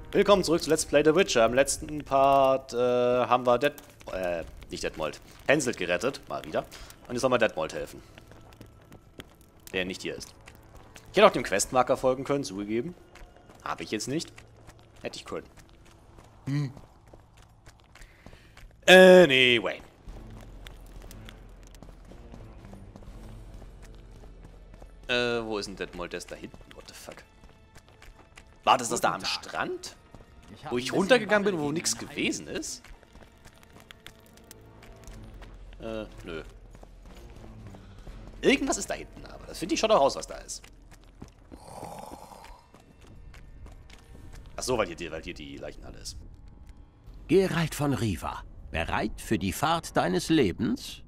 Willkommen zurück zu Let's Play The Witcher. Im letzten Part haben wir nicht Detmold, Henselt gerettet, mal wieder. Und jetzt soll mal Detmold helfen. Der nicht hier ist. Ich hätte auch dem Questmarker folgen können, zugegeben. Habe ich jetzt nicht. Hätte ich können. Anyway. Wo ist denn Detmold? Der ist da hinten. What the fuck? War das da am Strand? Wo ich runtergegangen bin, wo nichts gewesen ist? Nö. Irgendwas ist da hinten, aber das finde ich schon auch raus, was da ist. Achso, weil hier die Leichenhalle ist. Geralt von Riva, bereit für die Fahrt deines Lebens?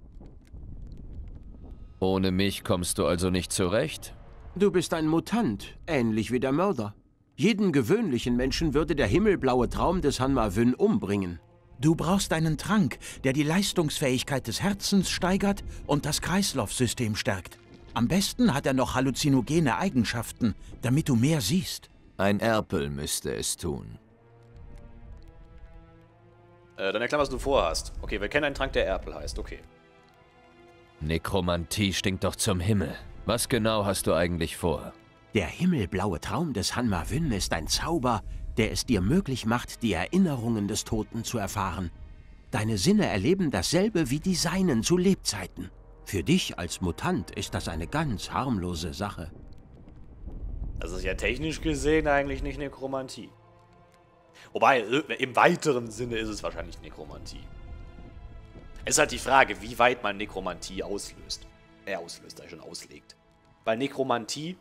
Ohne mich kommst du also nicht zurecht? Du bist ein Mutant, ähnlich wie der Mörder. Jeden gewöhnlichen Menschen würde der himmelblaue Traum des Hanmar-Wyn umbringen. Du brauchst einen Trank, der die Leistungsfähigkeit des Herzens steigert und das Kreislaufsystem stärkt. Am besten hat er noch halluzinogene Eigenschaften, damit du mehr siehst. Ein Erpel müsste es tun. Dann erklär, was du vorhast. Okay, wir kennen einen Trank, der Erpel heißt. Okay. Nekromantie stinkt doch zum Himmel. Was genau hast du eigentlich vor? Der himmelblaue Traum des Hanmar-Wyn ist ein Zauber, der es dir möglich macht, die Erinnerungen des Toten zu erfahren. Deine Sinne erleben dasselbe wie die seinen zu Lebzeiten. Für dich als Mutant ist das eine ganz harmlose Sache. Das ist ja technisch gesehen eigentlich nicht Nekromantie. Wobei, im weiteren Sinne ist es wahrscheinlich Nekromantie. Es ist halt die Frage, wie weit man Nekromantie auslöst. Schon auslegt. Weil Nekromantie...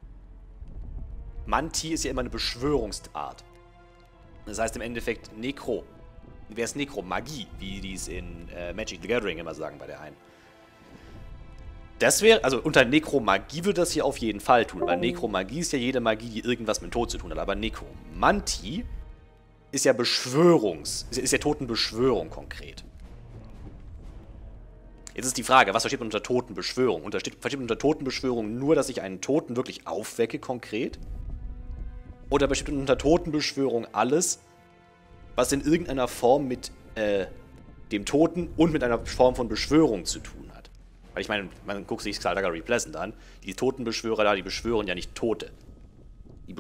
Mantie ist ja immer eine Beschwörungsart. Das heißt im Endeffekt Nekro. Wäre es Nekromagie, wie die es in Magic the Gathering immer sagen bei der einen. Das wäre, also unter Nekromagie würde das hier auf jeden Fall tun, weil Nekromagie ist ja jede Magie, die irgendwas mit Tod zu tun hat. Aber Nekromantie ist ja ist ja Totenbeschwörung konkret. Jetzt ist die Frage, was versteht man unter Totenbeschwörung? Versteht man unter Totenbeschwörung nur, dass ich einen Toten wirklich aufwecke konkret? Oder versteht man unter Totenbeschwörung alles, was in irgendeiner Form mit dem Toten und mit einer Form von Beschwörung zu tun hat? Weil ich meine, man guckt sich Xaldaga Repleasant an. Die Totenbeschwörer da, die beschwören ja nicht Tote. Die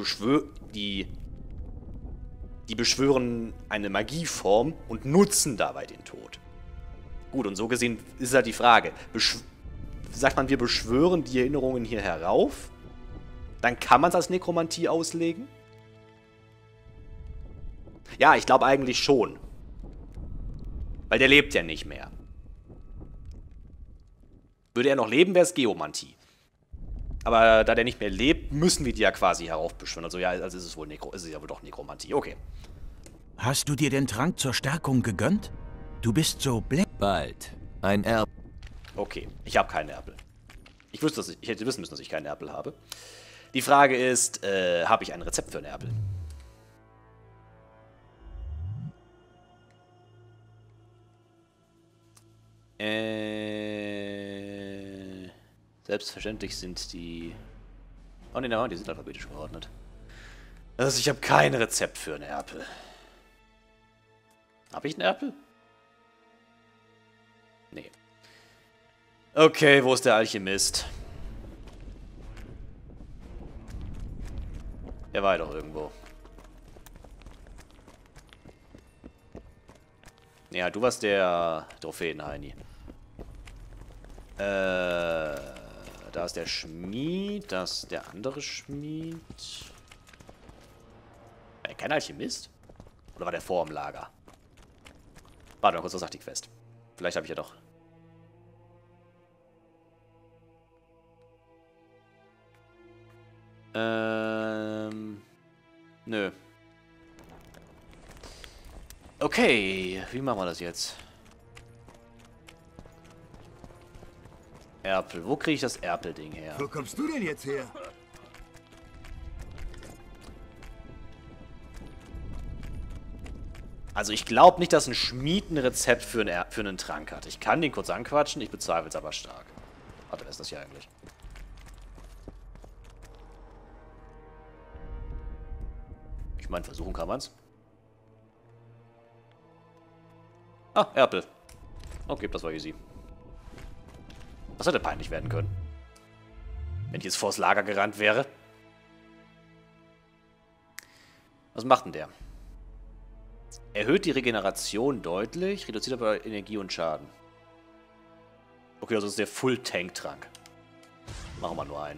beschwören eine Magieform und nutzen dabei den Tod. Gut, und so gesehen ist halt die Frage, sagt man, wir beschwören die Erinnerungen hier herauf, dann kann man es als Nekromantie auslegen? Ja, ich glaube eigentlich schon. Weil der lebt ja nicht mehr. Würde er noch leben, wäre es Geomantie. Aber da der nicht mehr lebt, müssen wir die ja quasi heraufbeschwören. Also ja, also ist es ja wohl doch Nekromantie. Okay. Hast du dir den Trank zur Stärkung gegönnt? Du bist so Bald. Ein Erpel. Okay, ich habe keinen Erpel. Ich hätte wissen müssen, dass ich keinen Erpel habe. Die Frage ist, habe ich ein Rezept für einen Erpel? Selbstverständlich sind die... Oh ne, die sind alphabetisch geordnet. Also ich habe kein Rezept für einen Erpel. Habe ich einen Erpel? Nee. Okay, wo ist der Alchemist? Er war ja doch irgendwo. Ja, du warst der Trophäenheini. Da ist der Schmied, das ist der andere Schmied. War er kein Alchemist? Oder war der vor dem Lager? Warte mal kurz, was sagt die Quest? Vielleicht habe ich ja doch... Nö. Okay, wie machen wir das jetzt? Erpel. Wo kriege ich das Erpel-Ding her? Wo kommst du denn jetzt her? Also ich glaube nicht, dass ein Schmied ein Rezept für einen Trank hat. Ich kann den kurz anquatschen, ich bezweifle es aber stark. Warte, wer ist das hier eigentlich? meine, versuchen kann man's. Ah, Erpel. Okay, das war easy. Das hätte peinlich werden können. Wenn ich jetzt vors Lager gerannt wäre. Was macht denn der? Erhöht die Regeneration deutlich, reduziert aber Energie und Schaden. Okay, also ist der Full-Tank-Trank. Machen wir nur einen.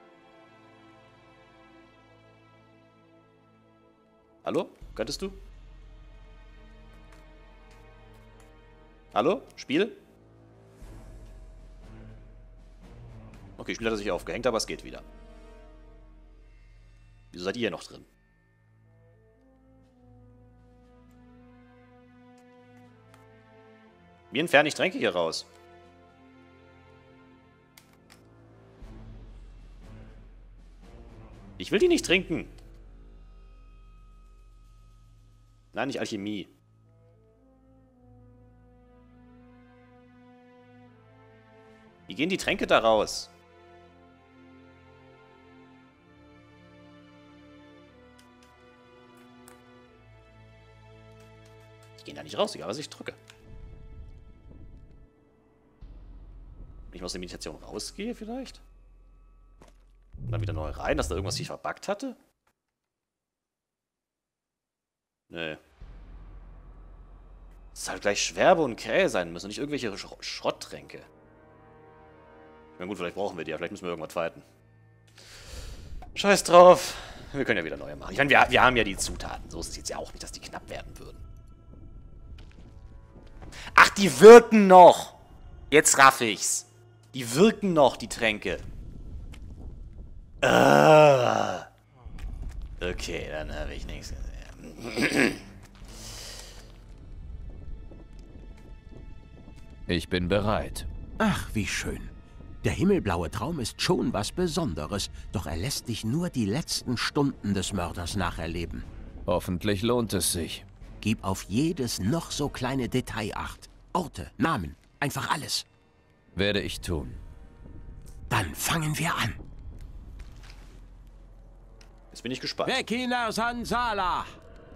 Hallo? Könntest du? Hallo? Spiel? Okay, Spiel hat er sich aufgehängt, aber es geht wieder. Wieso seid ihr hier noch drin? Wie entferne ich Tränke hier raus? Ich will die nicht trinken. Nein, nicht Alchemie. Wie gehen die Tränke da raus? Die gehen da nicht raus, egal was ich drücke. Wenn ich aus der Meditation rausgehe vielleicht? Und dann wieder neu rein, dass da irgendwas sich verbuggt hatte? Nee. Es ist halt gleich Schwerbe und Krähe sein müssen und nicht irgendwelche Schrotttränke. Na gut, vielleicht brauchen wir die, ja, vielleicht müssen wir irgendwas fighten. Scheiß drauf. Wir können ja wieder neue machen. Ich meine, wir haben ja die Zutaten. So ist es jetzt ja auch nicht, dass die knapp werden würden. Ach, die wirken noch! Jetzt raff ich's. Die wirken noch, die Tränke. Okay, dann habe ich nichts gesehen. Ich bin bereit. Ach, wie schön. Der himmelblaue Traum ist schon was Besonderes, doch er lässt dich nur die letzten Stunden des Mörders nacherleben. Hoffentlich lohnt es sich. Gib auf jedes noch so kleine Detail Acht. Orte, Namen, einfach alles. Werde ich tun. Dann fangen wir an. Jetzt bin ich gespannt. Vecina Sansala!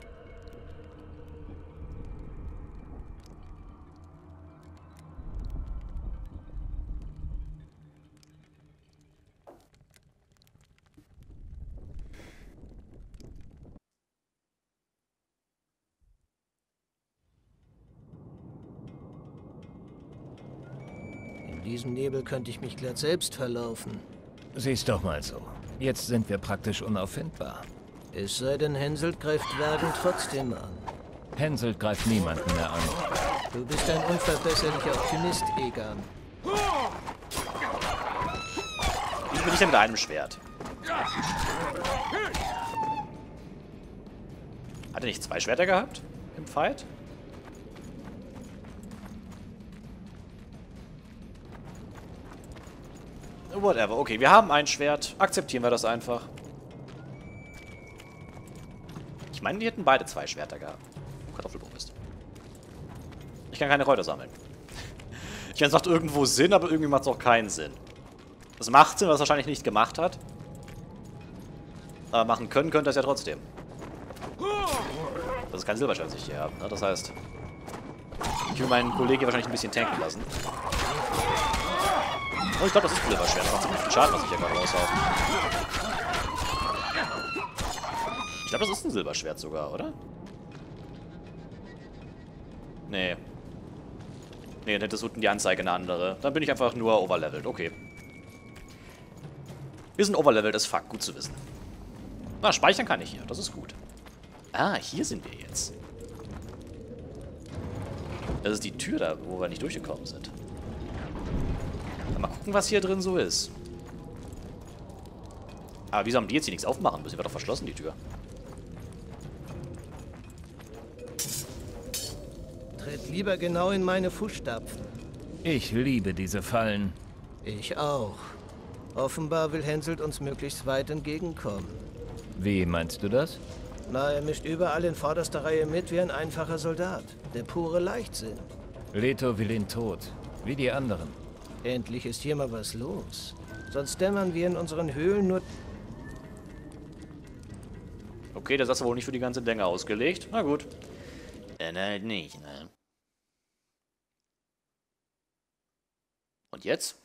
In diesem Nebel könnte ich mich glatt selbst verlaufen. Sieh's doch mal so. Jetzt sind wir praktisch unauffindbar. Es sei denn, Henselt greift Wergen trotzdem an. Henselt greift niemanden mehr an. Du bist ein unverbesserlicher Optimist, Egan. Wie bin ich denn mit einem Schwert? Hat er nicht 2 Schwerter gehabt im Fight? Whatever. Okay, wir haben ein Schwert. Akzeptieren wir das einfach. Ich meine, die hätten beide 2 Schwerter gehabt. Kartoffelbrot ist. Ich kann keine Kräuter sammeln. Ich meine, es macht irgendwo Sinn, aber irgendwie macht es auch keinen Sinn. Das macht Sinn, was es wahrscheinlich nicht gemacht hat. Aber machen können könnte es ja trotzdem. Das ist kein Silberschwert, das ich hier habe. Ne? Das heißt, ich will meinen Kollegen hier wahrscheinlich ein bisschen tanken lassen. Oh, ich glaube, das ist ein Silberschwert. Das macht ziemlich viel Schaden, was ich hier gerade raushaue. Ich glaube, das ist ein Silberschwert sogar, oder? Nee. Nee, dann ist unten die Anzeige eine andere. Dann bin ich einfach nur overlevelt. Okay. Wir sind overlevelt as fuck. Gut zu wissen. Ah, speichern kann ich hier. Das ist gut. Ah, hier sind wir jetzt. Das ist die Tür da, wo wir nicht durchgekommen sind. Mal gucken, was hier drin so ist. Aber wieso haben die jetzt hier nichts aufmachen müssen? Die war doch verschlossen, die Tür. Tritt lieber genau in meine Fußstapfen. Ich liebe diese Fallen. Ich auch. Offenbar will Henselt uns möglichst weit entgegenkommen. Wie meinst du das? Na, er mischt überall in vorderster Reihe mit wie ein einfacher Soldat. Der pure Leichtsinn. Leto will ihn tot. Wie die anderen. Endlich ist hier mal was los. Sonst dämmern wir in unseren Höhlen nur... Okay, das ist wohl nicht für die ganze Länge ausgelegt. Na gut. Dann halt nicht, ne? Und jetzt?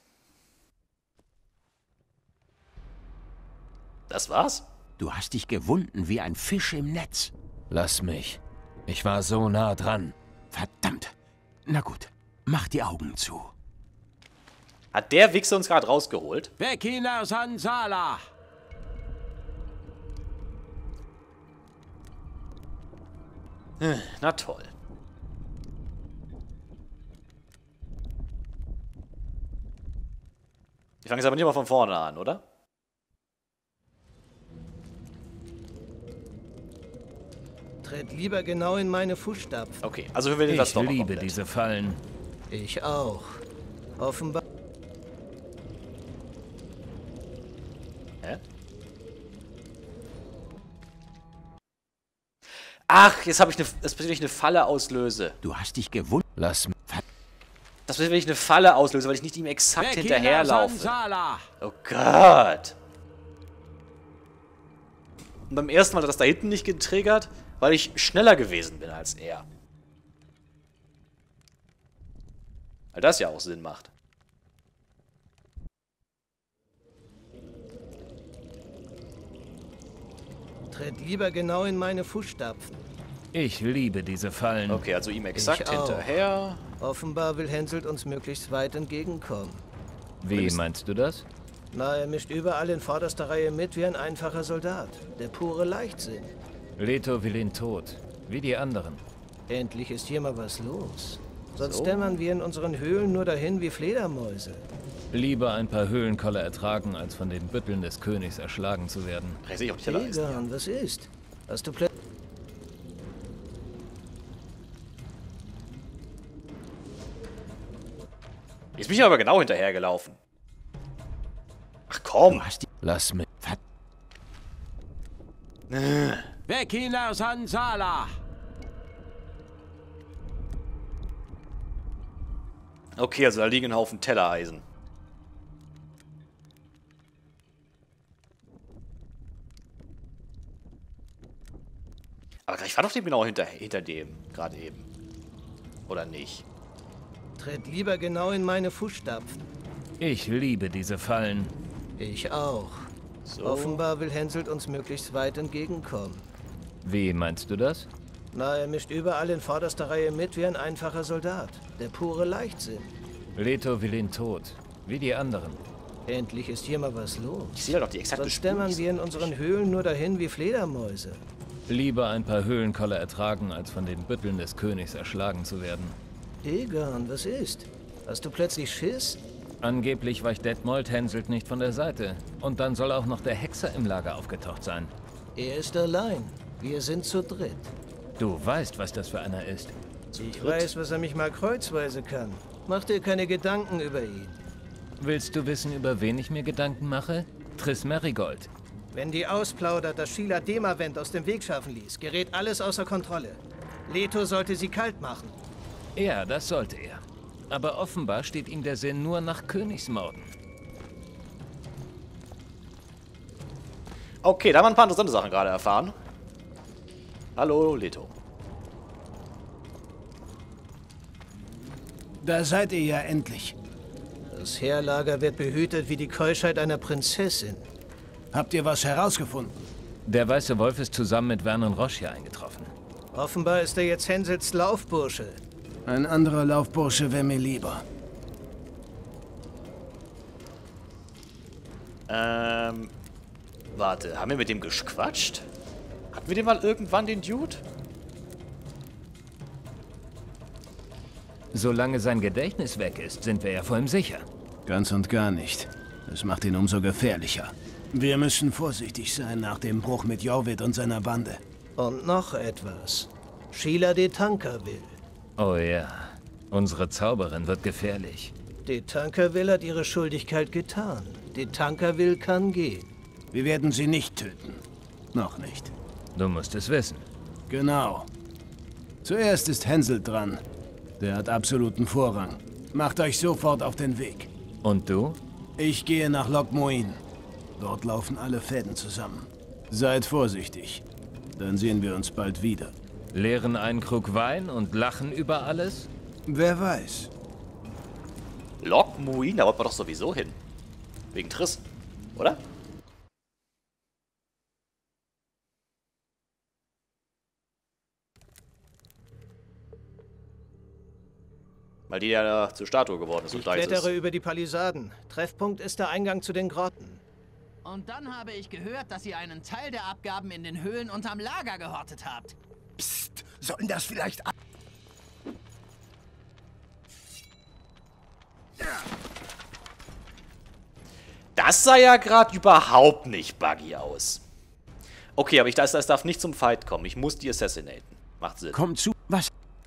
Das war's? Du hast dich gewunden wie ein Fisch im Netz. Lass mich. Ich war so nah dran. Verdammt. Na gut, mach die Augen zu. Hat der Wichser uns gerade rausgeholt? Bekina Sansala! Na toll. Ich fange jetzt aber nicht mal von vorne an, oder? Tritt lieber genau in meine Fußstapfen. Okay, also wir werden das Ich doch liebe komplett. diese Fallen. Ich auch. Offenbar. Hä? Ach, jetzt habe ich das passiert, wenn ich eine Falle auslöse. Du hast dich gewunden. Lass mich. Das passiert, wenn ich eine Falle auslöse, weil ich nicht ihm exakt hinterherlaufe. Sansala! Oh Gott. Und beim ersten Mal hat das da hinten nicht getriggert, weil ich schneller gewesen bin als er. Weil das ja auch Sinn macht. Tritt lieber genau in meine Fußstapfen. Ich liebe diese Fallen. Okay, also ihm exakt Ich auch. hinterher. Offenbar will Henselt uns möglichst weit entgegenkommen. Wie meinst du das? Na, er mischt überall in vorderster Reihe mit wie ein einfacher Soldat. Der pure Leichtsinn. Leto will ihn tot. Wie die anderen. Endlich ist hier mal was los. Sonst dämmern wir in unseren Höhlen nur dahin wie Fledermäuse. Lieber ein paar Höhlenkoller ertragen, als von den Bütteln des Königs erschlagen zu werden. Weiß ich, ob ich da ist. Egan, was ist? Hast du plötzlich... Jetzt bin ich aber genau hinterhergelaufen. Ach komm. Du hast die... Lass mich. Bekina Sansala! Okay, also da liegen ein Haufen Tellereisen. Aber ich war doch dem genau hinter dem, gerade eben. Oder nicht? Tritt lieber genau in meine Fußstapfen. Ich liebe diese Fallen. Ich auch. So. Offenbar will Henselt uns möglichst weit entgegenkommen. Wie meinst du das? Na, er mischt überall in vorderster Reihe mit wie ein einfacher Soldat. Der pure Leichtsinn. Leto will ihn tot. Wie die anderen. Endlich ist hier mal was los. Ich sehe doch die exakte Sonst Spur. dämmern wir in unseren Höhlen nur dahin wie Fledermäuse. Lieber ein paar Höhlenkoller ertragen, als von den Bütteln des Königs erschlagen zu werden. Egan, was ist? Hast du plötzlich Schiss? Angeblich weicht Detmold Henselt nicht von der Seite. Und dann soll auch noch der Hexer im Lager aufgetaucht sein. Er ist allein. Wir sind zu dritt. Du weißt, was das für einer ist. Ich weiß, was er mich mal kreuzweise kann. Mach dir keine Gedanken über ihn. Willst du wissen, über wen ich mir Gedanken mache? Triss Merigold. Wenn die ausplaudert, dass Sheila Demavent aus dem Weg schaffen ließ, gerät alles außer Kontrolle. Leto sollte sie kalt machen. Ja, das sollte er. Aber offenbar steht ihm der Sinn nur nach Königsmorden. Okay, da haben wir ein paar interessante Sachen gerade erfahren. Hallo, Leto. Da seid ihr ja endlich. Das Heerlager wird behütet wie die Keuschheit einer Prinzessin. Habt ihr was herausgefunden? Der Weiße Wolf ist zusammen mit Vernon Roche hier eingetroffen. Offenbar ist er jetzt Hensels Laufbursche. Ein anderer Laufbursche wäre mir lieber. Warte, haben wir mit dem gequatscht? Hatten wir den mal irgendwann, den Dude? Solange sein Gedächtnis weg ist, sind wir ja vor ihm sicher. Ganz und gar nicht. Das macht ihn umso gefährlicher. Wir müssen vorsichtig sein nach dem Bruch mit Jorvit und seiner Bande. Und noch etwas. Sheila de Tankerville. Oh ja, unsere Zauberin wird gefährlich. De Tankerville hat ihre Schuldigkeit getan. De Tankerville kann gehen. Wir werden sie nicht töten. Noch nicht. Du musst es wissen. Genau. Zuerst ist Henselt dran. Der hat absoluten Vorrang. Macht euch sofort auf den Weg. Und du? Ich gehe nach Loc Muin. Dort laufen alle Fäden zusammen. Seid vorsichtig. Dann sehen wir uns bald wieder. Leeren einen Krug Wein und lachen über alles? Wer weiß. Lok Muin, da wollte man doch sowieso hin. Wegen Triss, oder? Weil die ja zur Statue geworden ist und Ich da ist. klettere über die Palisaden. Treffpunkt ist der Eingang zu den Grotten. Und dann habe ich gehört, dass ihr einen Teil der Abgaben in den Höhlen unterm Lager gehortet habt. Psst, sollen das vielleicht... Das sah ja gerade überhaupt nicht buggy aus. Okay, aber das darf nicht zum Fight kommen. Ich muss die assassinaten. Macht Sinn. Komm zu, was?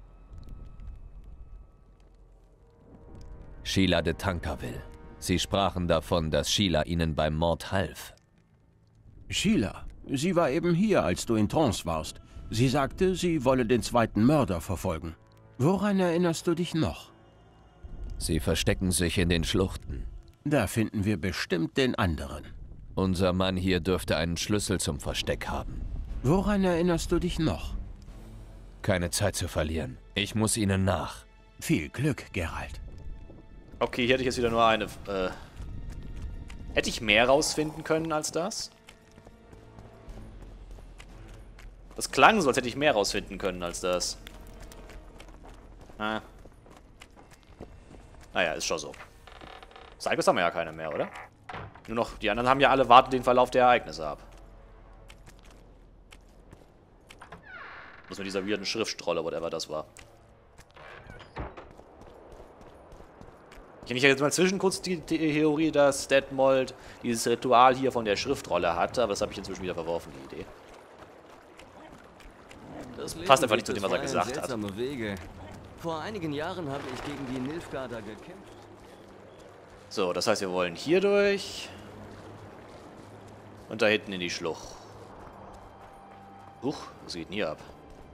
Sheila de Tankerville. Sie sprachen davon, dass Sheila ihnen beim Mord half. Sheila, sie war eben hier, als du in Trance warst. Sie sagte, sie wolle den zweiten Mörder verfolgen. Woran erinnerst du dich noch? Sie verstecken sich in den Schluchten. Da finden wir bestimmt den anderen. Unser Mann hier dürfte einen Schlüssel zum Versteck haben. Woran erinnerst du dich noch? Keine Zeit zu verlieren. Ich muss ihnen nach. Viel Glück, Geralt. Okay, hier hätte ich jetzt wieder nur eine... hätte ich mehr rausfinden können als das? Das klang so, als hätte ich mehr rausfinden können als das. Ah. Naja, ist schon so. Cycles haben wir ja keine mehr, oder? Nur noch, die anderen haben ja alle warten den Verlauf der Ereignisse ab. Muss mit dieser weirden Schriftrolle, whatever das war. Ich kenne jetzt mal zwischen kurz die Theorie, dass Detmold dieses Ritual hier von der Schriftrolle hatte, aber das habe ich inzwischen wieder verworfen, die Idee. Das passt einfach nicht zu dem, was er gesagt hat. Wege. Vor einigen Jahren habe ich gegen die Nilfgaarder gekämpft. So, das heißt, wir wollen hier durch. Und da hinten in die Schlucht. Huch, was geht denn hier ab?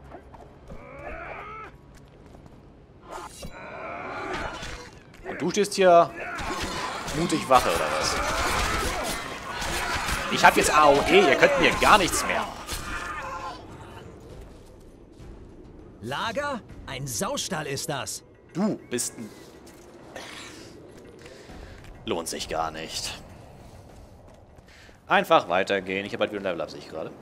Und du stehst hier mutig Wache, oder was? Ich hab jetzt AOE, ihr könnt mir gar nichts mehr. Lager? Ein Saustall ist das. Du bist ein... Lohnt sich gar nicht. Einfach weitergehen. Ich habe halt wieder ein Level up, sehe ich gerade.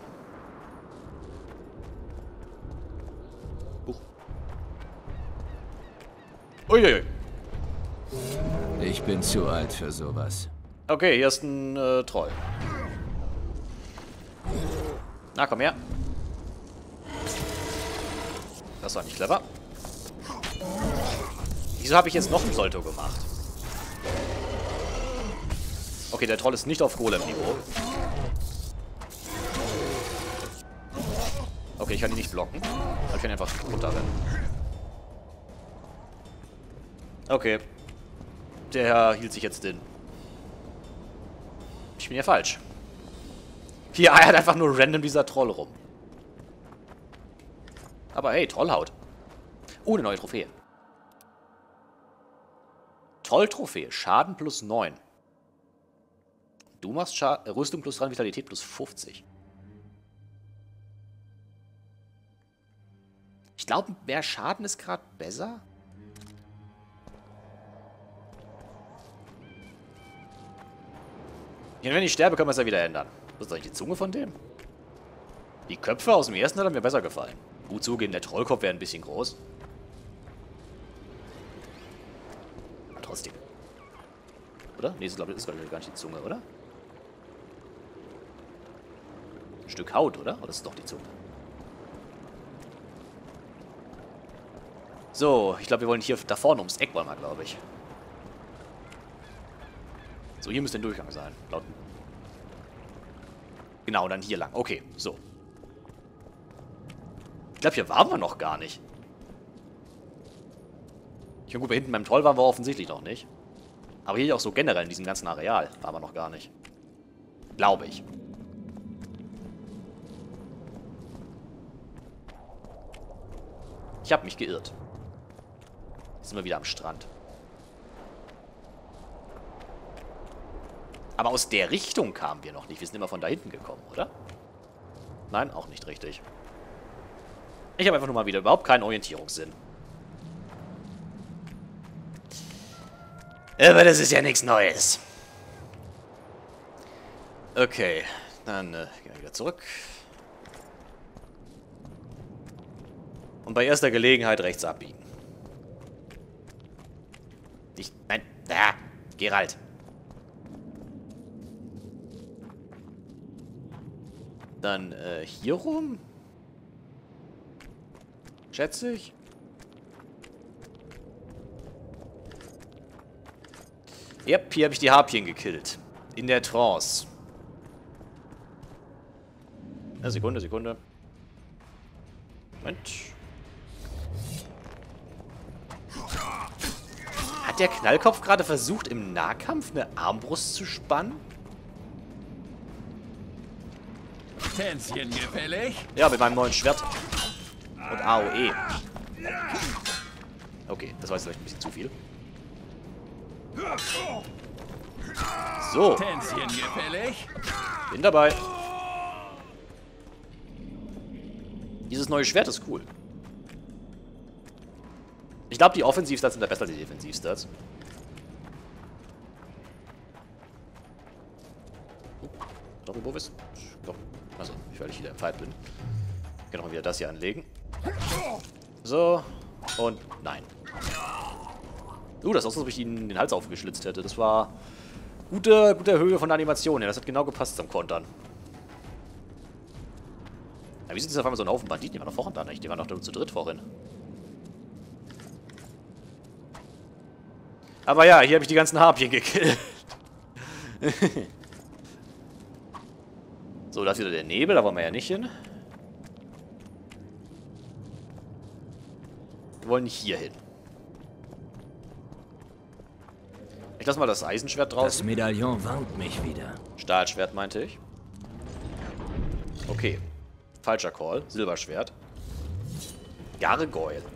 Uiuiui. Ich bin zu alt für sowas. Okay, hier ist ein Troll. Na, komm her. Das war nicht clever. Wieso habe ich jetzt noch ein Solto gemacht? Okay, der Troll ist nicht auf Golem-Niveau. Okay, ich kann ihn nicht blocken. Aber ich kann einfach runterrennen. Okay. Der hielt sich jetzt in. Ich bin ja falsch. Hier eiert einfach nur random dieser Troll rum. Aber hey, Trollhaut. Oh, eine neue Trophäe. Troll-Trophäe. Schaden plus 9. Du machst Rüstung plus 3, Vitalität plus 50. Ich glaube, mehr Schaden ist gerade besser. Ja, wenn ich sterbe, können wir es ja wieder ändern. Was ist eigentlich die Zunge von dem? Die Köpfe aus dem ersten Teil haben mir besser gefallen. Gut zugeben, der Trollkopf wäre ein bisschen groß. Aber trotzdem. Oder? Nee, das ist glaube ich gar nicht die Zunge, oder? Ein Stück Haut, oder? Oder ist es doch die Zunge? So, ich glaube, wir wollen hier da vorne ums Eck wollen wir, glaube ich. So, hier müsste ein Durchgang sein. Laut. Genau, dann hier lang. Okay, so. Ich glaube, hier waren wir noch gar nicht. Ich meine, gut, bei hinten beim Troll waren wir offensichtlich noch nicht. Aber hier auch so generell in diesem ganzen Areal waren wir noch gar nicht. Glaube ich. Ich habe mich geirrt. Jetzt sind wir wieder am Strand. Aber aus der Richtung kamen wir noch nicht. Wir sind immer von da hinten gekommen, oder? Nein, auch nicht richtig. Ich habe einfach nur mal wieder überhaupt keinen Orientierungssinn. Aber das ist ja nichts Neues. Okay, dann gehen wir wieder zurück. Und bei erster Gelegenheit rechts abbiegen. Nein, da, Geralt. Dann hier rum. Schätze ich. Yep, hier habe ich die Harpien gekillt. In der Trance. Eine Sekunde, Sekunde. Moment. Hat der Knallkopf gerade versucht, im Nahkampf eine Armbrust zu spannen? Tänzchen gefällig? Ja, mit meinem neuen Schwert. Und AOE. Okay, das war jetzt vielleicht ein bisschen zu viel. So. Tänzchen gefällig? Bin dabei. Dieses neue Schwert ist cool. Ich glaube, die Offensivstats sind da besser als die Defensivstats. Doppelbovis? Also, weil ich wieder im Fight bin. Ich kann auch wieder das hier anlegen. So. Und nein. Das ist aus, als ob ich ihnen den Hals aufgeschlitzt hätte. Das war gute Höhe von der Animation. Ja, das hat genau gepasst zum Kontern. Ja, wie sind jetzt auf einmal so ein Haufen Banditen? Die waren doch vorhin da nicht. Die waren doch zu dritt vorhin. Aber ja, hier habe ich die ganzen Harpien gekillt. So, da ist wieder der Nebel. Da wollen wir ja nicht hin. Wir wollen nicht hier hin. Ich lasse mal das Eisenschwert draußen. Das Medaillon warnt mich wieder. Stahlschwert meinte ich. Okay. Falscher Call. Silberschwert. Gargoyle.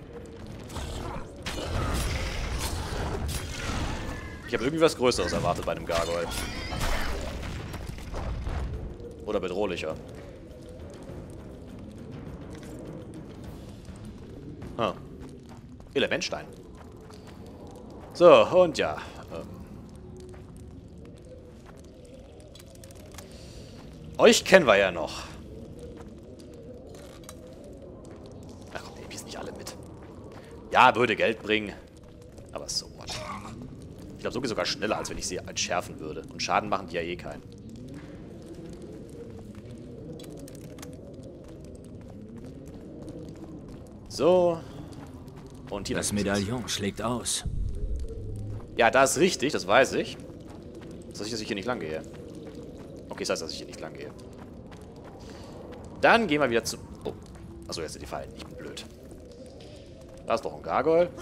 Ich habe irgendwie was Größeres erwartet bei einem Gargoyle. Oder bedrohlicher. Hm. Elementstein. So, und ja. Euch kennen wir ja noch. Ach komm, die sind nicht alle mit. Ja, würde Geld bringen. Aber so what. Ich glaube, so geht sogar schneller, als wenn ich sie entschärfen würde. Und Schaden machen die ja eh keinen. So. Und hier das Medaillon schlägt aus. Ja, das ist richtig, das weiß ich. Das heißt, dass ich hier nicht lang gehe. Okay, das heißt, dass ich hier nicht lang gehe. Dann gehen wir wieder zu... Oh. Achso, jetzt sind die Fallen. Ich bin blöd. Da ist doch ein Gargoyle.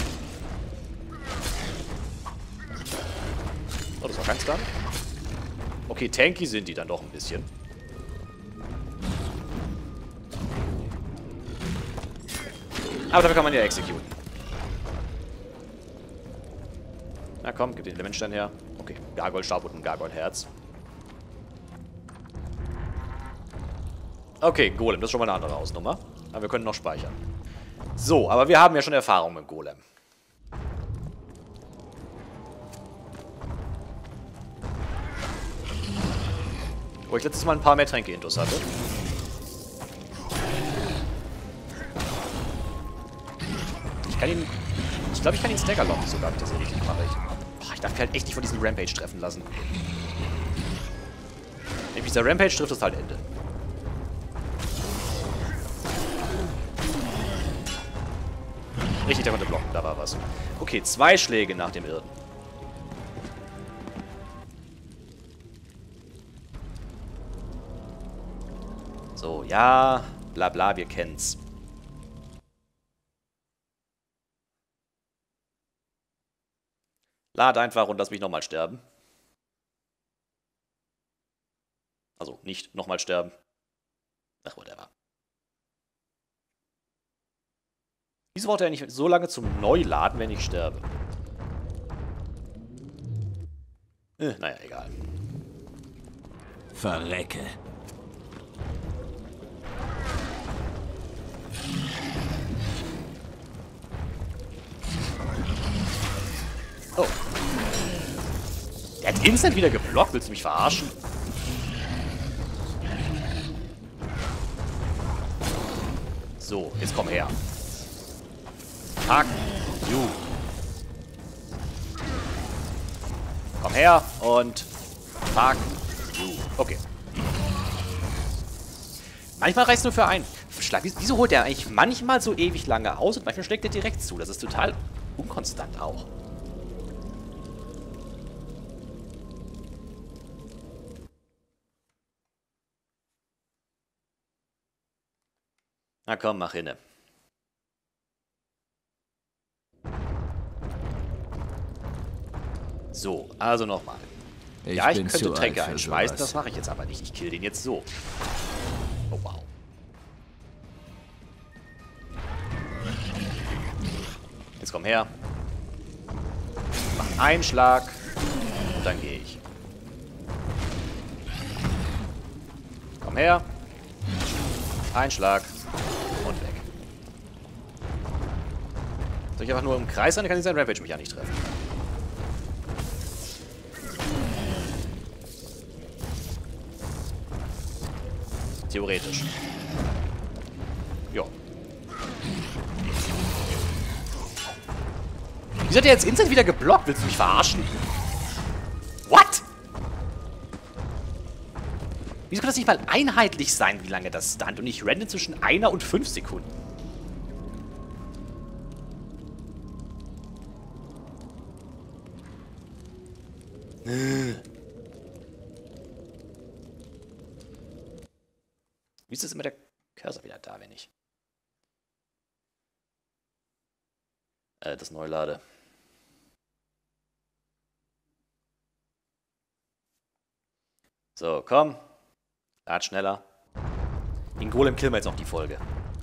Oh, das war kein Stun. Okay, tanky sind die dann doch ein bisschen. Aber dafür kann man ja executen. Na komm, gib den Elementstein her. Okay, Gargoyle-Stab und ein Gargoyle-Herz. Okay, Golem, das ist schon mal eine andere Hausnummer. Aber wir können noch speichern. So, aber wir haben ja schon Erfahrung mit Golem. Wo ich letztes Mal ein paar mehr Tränke-Intos hatte. Ich kann ihn... Ich glaube, ich kann ihn staggerlocken sogar, wenn ich das hier richtig mache. Ich darf mich halt echt nicht von diesem Rampage treffen lassen. Wenn mich dieser Rampage trifft, ist halt Ende. Richtig, der konnte blocken, da war was. Okay, 2 Schläge nach dem Irden. So, ja, bla bla, wir kennen's. Lad einfach und lass mich nochmal sterben. Also, nicht nochmal sterben. Ach, whatever. Wieso braucht er nicht so lange zum Neuladen, wenn ich sterbe? Naja, egal. Verrecke. Oh. Der hat instant wieder geblockt. Willst du mich verarschen? So, jetzt komm her. Fuck you. Komm her und fuck you. Okay. Manchmal reicht es nur für einen Schlag. Wieso holt der eigentlich manchmal so ewig lange aus und manchmal schlägt er direkt zu? Das ist total unkonstant auch. Na komm, mach hinne. So, also nochmal. Ja, ich könnte Tränke einschmeißen, das mache ich jetzt aber nicht. Ich kill den jetzt so. Oh, wow. Jetzt komm her. Mach einen Schlag und dann gehe ich. Komm her. Ein Schlag und weg. Soll ich einfach nur im Kreis sein, dann kann ich seinen Rampage mich ja nicht treffen. Theoretisch. Jo. Wieso hat der jetzt instant wieder geblockt? Willst du mich verarschen? What? Wieso kann das nicht mal einheitlich sein, wie lange das stand? Und nicht random zwischen 1 und 5 Sekunden? Wie ist das immer der Cursor wieder da, wenn ich das neu lade? So, komm. Lad schneller. Den Golem killen wir jetzt noch die Folge.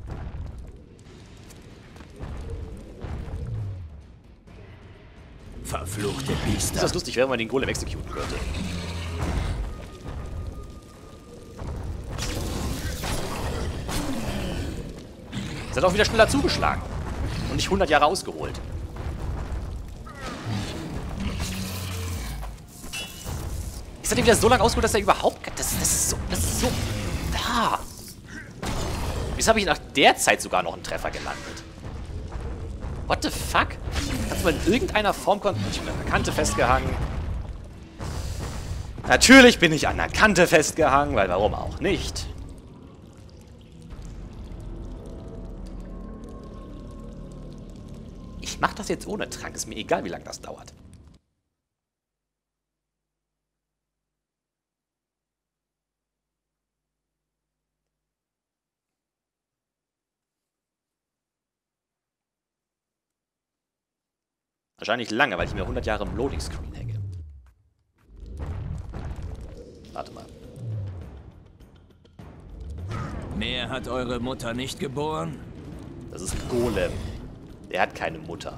Verfluchte Biester. Ist das lustig, wenn man den Golem exekuten könnte. Es hat auch wieder schneller zugeschlagen. Und nicht 100 Jahre ausgeholt. Es hat ihn wieder so lange ausgeholt, dass er überhaupt... Das ist so... Da! Wieso habe ich nach der Zeit sogar noch einen Treffer gelandet? What the fuck? Kannst du mal in irgendeiner Form... Ich bin an der Kante festgehangen. Natürlich bin ich an der Kante festgehangen, weil warum auch nicht? Ich mach das jetzt ohne Trank. Ist mir egal, wie lange das dauert. Wahrscheinlich lange, weil ich mir 100 Jahre im Loading-Screen hänge. Warte mal. Mehr hat eure Mutter nicht geboren? Das ist ein Golem. Der hat keine Mutter.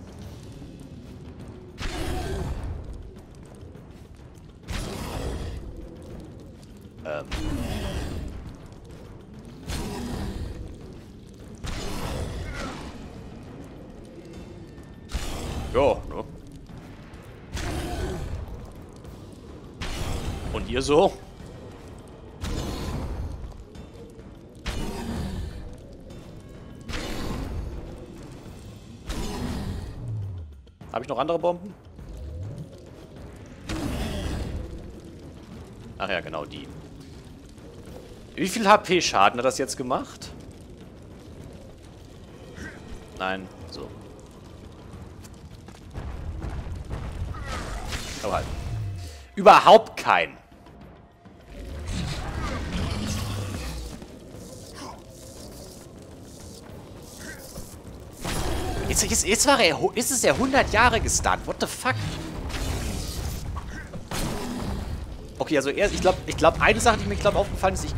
Ja, ne? Und ihr so? Habe ich noch andere Bomben? Ach ja, genau die. Wie viel HP Schaden hat das jetzt gemacht? Nein, so. Aber halt. Überhaupt kein. Jetzt war er... Ist es ja 100 Jahre gestunt. What the fuck? Okay, also erst... Ich glaube, eine Sache, die mir, aufgefallen ist,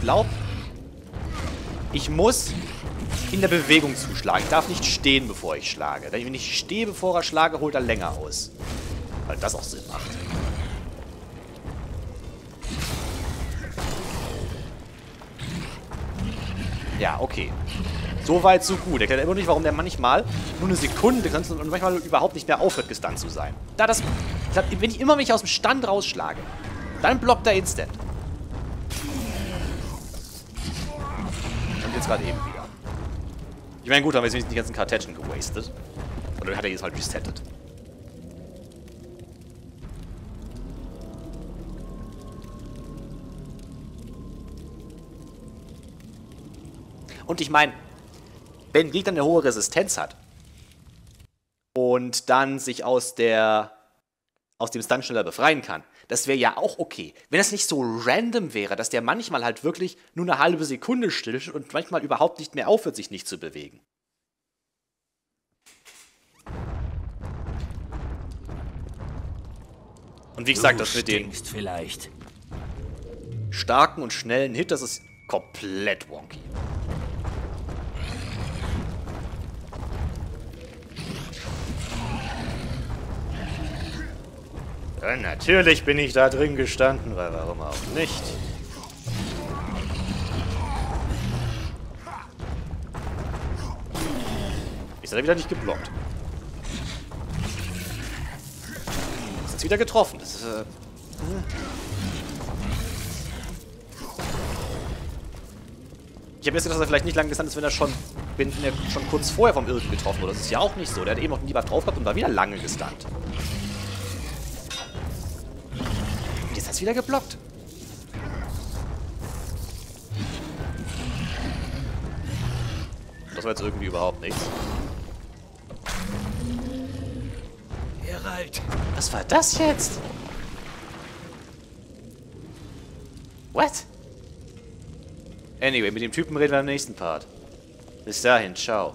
ich muss in der Bewegung zuschlagen. Ich darf nicht stehen, bevor ich schlage. Wenn ich stehe, bevor er schlage, holt er länger aus. Weil das auch Sinn macht. Ja, okay. So weit, so gut. Erklärt immer nicht, warum der manchmal nur eine Sekunde und manchmal überhaupt nicht mehr aufhört, gestunt zu sein. Wenn ich aus dem Stand rausschlage, dann blockt er instant. Und jetzt gerade eben wieder. Ich meine, gut, haben wir jetzt nicht die ganzen Kartätschen gewastet. Oder hat er jetzt halt resettet. Und ich meine, wenn ein Gegner eine hohe Resistenz hat und dann sich aus dem Stun schneller befreien kann, das wäre ja auch okay. Wenn das nicht so random wäre, dass der manchmal halt wirklich nur eine halbe Sekunde stillsteht und manchmal überhaupt nicht mehr aufhört, sich nicht zu bewegen. Und wie gesagt, das mit den starken und schnellen Hit, das ist komplett wonky. Ja, natürlich bin ich da drin gestanden, weil warum auch nicht? Ist er wieder nicht geblockt? Ist jetzt wieder getroffen. Das ist, Ich habe jetzt gedacht, dass er vielleicht nicht lang gestunt ist, wenn er schon kurz vorher vom Irren getroffen wurde. Das ist ja auch nicht so. Der hat eben noch einen Debuff drauf gehabt und war wieder lange gestunt. Und jetzt hat es wieder geblockt. Das war jetzt irgendwie überhaupt nichts. Geralt. Was war das jetzt? What? Anyway, mit dem Typen reden wir im nächsten Part. Bis dahin, ciao.